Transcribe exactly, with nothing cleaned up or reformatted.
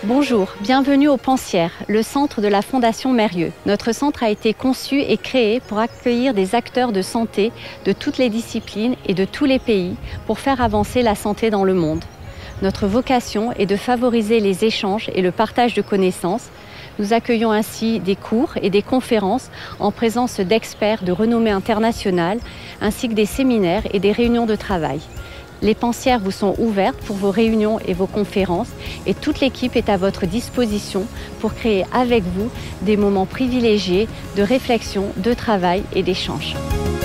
Bonjour, bienvenue au Pensières, le centre de la Fondation Mérieux. Notre centre a été conçu et créé pour accueillir des acteurs de santé de toutes les disciplines et de tous les pays pour faire avancer la santé dans le monde. Notre vocation est de favoriser les échanges et le partage de connaissances. Nous accueillons ainsi des cours et des conférences en présence d'experts de renommée internationale, ainsi que des séminaires et des réunions de travail. Les Pensières vous sont ouvertes pour vos réunions et vos conférences et toute l'équipe est à votre disposition pour créer avec vous des moments privilégiés de réflexion, de travail et d'échange.